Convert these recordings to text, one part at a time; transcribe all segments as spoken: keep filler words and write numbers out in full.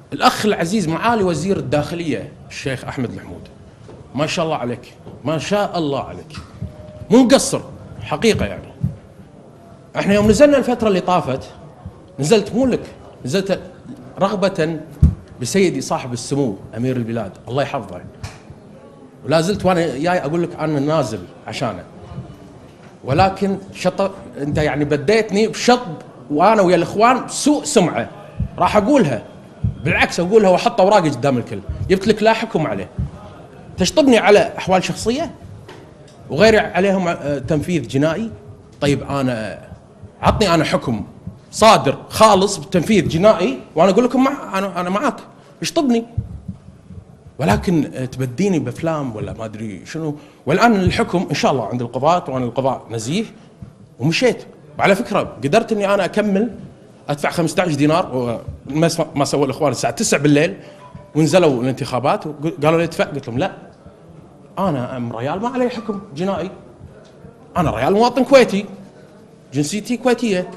الاخ العزيز معالي وزير الداخليه الشيخ احمد الحمود، ما شاء الله عليك، ما شاء الله عليك، مو مقصر حقيقه. يعني احنا يوم نزلنا الفتره اللي طافت، نزلت مو لك، نزلت رغبه بسيدي صاحب السمو امير البلاد الله يحفظه، ولا زلت وانا جاي اقول لك انا نازل عشانه، ولكن شط انت يعني بديتني بشطب وانا ويا الاخوان سوء سمعه، راح اقولها بالعكس اقولها واحط اوراقي قدام الكل، جبت لك لا حكم عليه، تشطبني على احوال شخصيه وغيري عليهم تنفيذ جنائي. طيب انا عطني انا حكم صادر خالص بتنفيذ جنائي وانا اقول لكم مع انا انا معاك اشطبني، ولكن تبديني بافلام ولا ما ادري شنو. والان الحكم ان شاء الله عند القضاة وانا القضاء نزيه ومشيت. وعلى فكره قدرت اني انا اكمل ادفع خمسة عشر دينار، ما سووا الاخوان الساعه تسعة بالليل ونزلوا الانتخابات وقالوا لي ادفع، قلت لهم لا انا ام ريال ما علي حكم جنائي، انا ريال مواطن كويتي جنسيتي كويتيه،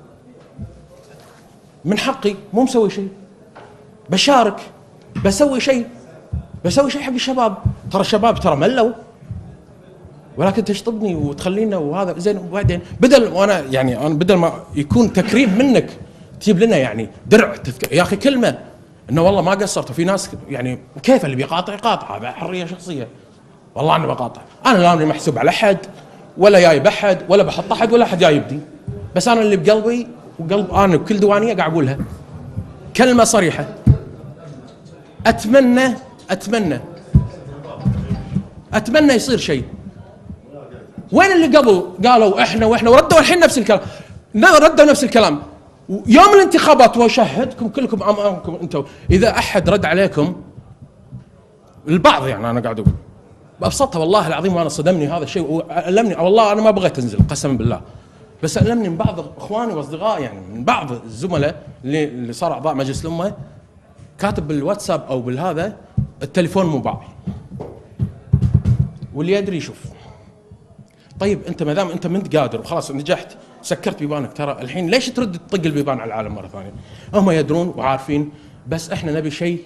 من حقي مو مسوي شيء، بشارك بسوي شيء بسوي شيء حق الشباب، ترى الشباب ترى ملوا، ولكن تشطبني وتخلينا وهذا زين. وبعدين بدل وانا يعني انا بدل ما يكون تكريم منك تجيب لنا يعني درع تذك... يا اخي كلمه انه والله ما قصرت. وفي ناس يعني كيف اللي بيقاطع يقاطع، هذا حريه شخصيه. والله انا بقاطع، انا لا محسوب على احد ولا جاي بحد ولا بحط احد ولا احد جاي يبدي، بس انا اللي بقلبي وقلب انا بكل دوانيه قاعد اقولها كلمه صريحه. اتمنى اتمنى اتمنى يصير شيء. وين اللي قبل قالوا احنا واحنا وردوا الحين نفس الكلام، ردوا نفس الكلام يوم الانتخابات، واشهدكم كلكم امامكم انتم اذا احد رد عليكم البعض، يعني انا قاعد اقول بابسطها والله العظيم وانا صدمني هذا الشيء والمني، والله انا ما بغيت انزل قسما بالله، بس المني من بعض اخواني واصدقائي، يعني من بعض الزملاء اللي اللي صار اعضاء مجلس الامه كاتب بالواتساب او بالهذا التليفون مو باعي، واللي يدري يشوف. طيب انت ما دام انت ما انت قادر وخلاص نجحت سكرت بيبانك، ترى الحين ليش ترد تطق البيبان على العالم مره ثانيه؟ هم يدرون وعارفين، بس احنا نبي شيء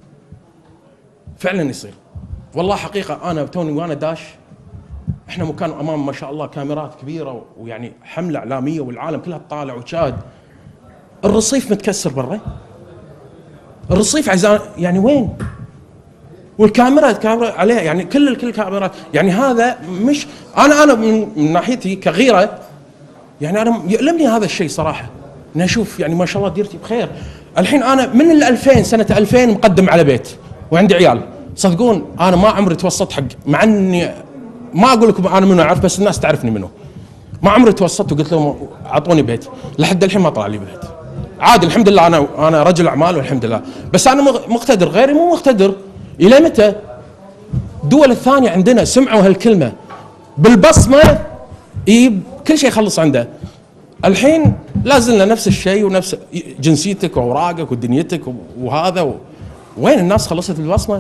فعلا يصير. والله حقيقه انا توني وانا داش، احنا مكان امام ما شاء الله كاميرات كبيره ويعني حمله اعلاميه والعالم كلها تطالع وتشاهد. الرصيف متكسر برا، الرصيف عايزان يعني وين؟ والكاميرا الكاميرا عليها يعني كل الكل كاميرات، يعني هذا مش انا انا من ناحيتي كغيره، يعني انا يؤلمني هذا الشيء صراحه، اني اشوف يعني ما شاء الله ديرتي بخير. الحين انا من ال ألفين سنه ألفين مقدم على بيت وعندي عيال، صدقون انا ما عمري توسطت حق، مع اني ما اقول لكم انا منو اعرف، بس الناس تعرفني منو، ما عمري توسطت وقلت لهم اعطوني بيت، لحد الحين ما طلع لي بيت. عادي الحمد لله، انا انا رجل اعمال والحمد لله، بس انا مقتدر، غيري مو مقتدر. الى متى؟ الدول الثانيه عندنا سمعوا هالكلمه بالبصمه، يب كل شيء يخلص عنده. الحين لازلنا نفس الشيء ونفس جنسيتك واوراقك ودنيتك وهذا و... وين الناس خلصت بالبصمه؟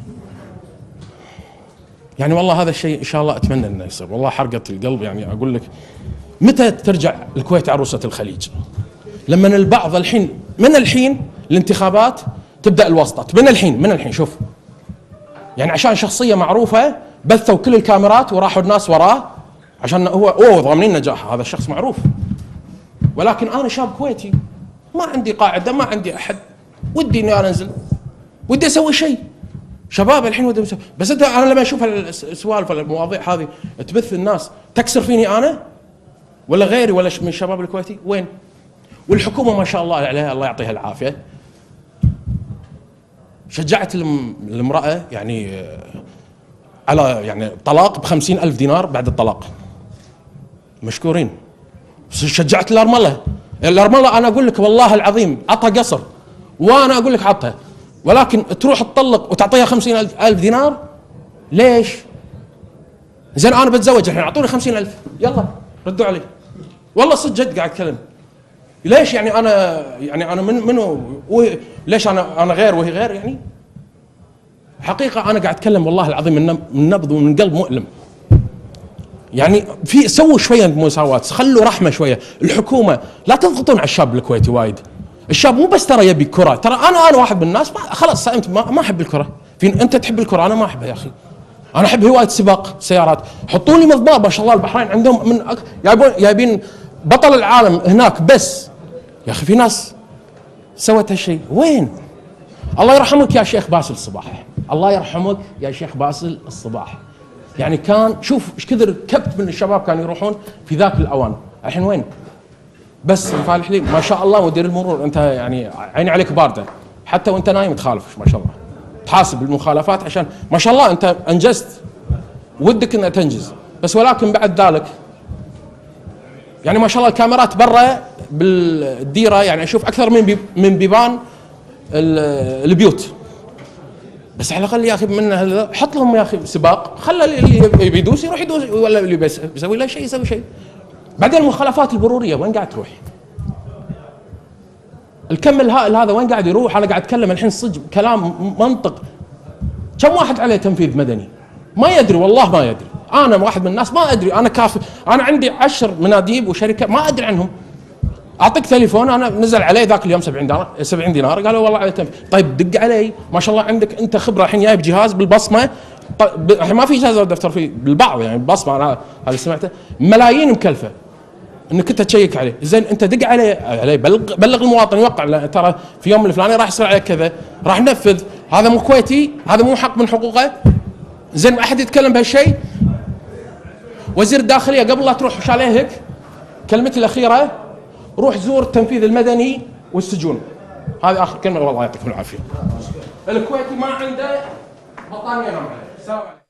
يعني والله هذا الشيء ان شاء الله اتمنى انه يصير، والله حرقه القلب. يعني اقول لك متى ترجع الكويت عروسه الخليج؟ لما البعض الحين من الحين الانتخابات تبدا الوسطات، من الحين من الحين شوف، يعني عشان شخصيه معروفه بثوا كل الكاميرات وراحوا الناس وراه عشان هو اوه ضامنين نجاحه، هذا الشخص معروف. ولكن انا شاب كويتي ما عندي قاعده، ما عندي احد، ودي اني انا انزل، ودي اسوي شيء. شباب الحين ودي اسوي، بس انت انا لما اشوف السوالف المواضيع هذه تبث الناس تكسر فيني انا ولا غيري ولا من الشباب الكويتي وين؟ والحكومه ما شاء الله عليها الله يعطيها العافيه شجعت المراه يعني على يعني طلاق بخمسين ألف دينار بعد الطلاق، مشكورين. شجعت الأرملة، الأرملة أنا أقول لك والله العظيم عطها قصر، وأنا أقول لك عطها، ولكن تروح تطلق وتعطيها خمسين ألف دينار ليش؟ زين أنا بتزوج الحين أعطوني خمسين ألف، يلا ردوا علي، والله صدق جد قاعد أتكلم. ليش يعني أنا يعني أنا من منو ليش أنا أنا غير وهي غير؟ يعني حقيقة أنا قاعد أتكلم والله العظيم من نبض ومن قلب مؤلم. يعني في سووا شوية مساواة، خلوا رحمة شوية، الحكومة لا تضغطون على الشاب الكويتي وايد. الشاب مو بس ترى يبي كره، ترى انا انا واحد من الناس ما خلاص صائمت ما, ما احب الكره. في انت تحب الكره، انا ما احبها يا اخي. انا احب هوايه سباق سيارات. حطوا لي مضباب ما شاء الله البحرين عندهم من أك... جايبون جايبين بطل العالم هناك بس. يا اخي في ناس سوت هالشيء، وين؟ الله يرحمك يا شيخ باسل الصباح، الله يرحمك يا شيخ باسل الصباح. يعني كان شوف ايش كثر كبت من الشباب كانوا يروحون في ذاك الاوان، الحين وين؟ بس مفالح لي ما شاء الله. مدير المرور انت يعني عيني عليك بارده، حتى وانت نايم تخالف ما شاء الله، تحاسب المخالفات عشان ما شاء الله انت انجزت، ودك انك تنجز، بس ولكن بعد ذلك يعني ما شاء الله الكاميرات برا بالديره يعني اشوف اكثر من بي من بيبان البيوت. بس على الاقل يا اخي من حط لهم يا اخي سباق، خلى اللي يبي يدوس يروح يدوس، ولا اللي بيسوي له شيء يسوي شيء. بعدين المخالفات البروريه وين قاعد تروح؟ الكم الهائل هذا وين قاعد يروح؟ انا قاعد اتكلم الحين صدق كلام منطق. كم واحد عليه تنفيذ مدني؟ ما يدري والله ما يدري. انا واحد من الناس ما ادري، انا كافي، انا عندي عشر مناديب وشركه ما ادري عنهم. اعطيك تليفون انا نزل علي ذاك اليوم سبعين دينار سبعين دينار قالوا والله عليه تنفيذ. طيب دق علي ما شاء الله عندك انت خبره الحين جايب جهاز بالبصمه. طيب الحين ما في جهاز دفتر فيه بالبعض يعني البصمه انا هذا سمعته ملايين مكلفه انك انت تشيك عليه. زين انت دق عليه عليه بلغ بلغ المواطن يوقع ترى في يوم الفلاني راح يصير عليك كذا، راح ننفذ. هذا مو كويتي، هذا مو حق من حقوقه. زين احد يتكلم بهالشيء؟ وزير الداخليه قبل لا تروح شاليهك كلمتي الاخيره روح زور التنفيذ المدني والسجون. هذه اخر كلمه والله يعطيكم العافيه. الكويتي ما عنده بطانيه نوم عليه.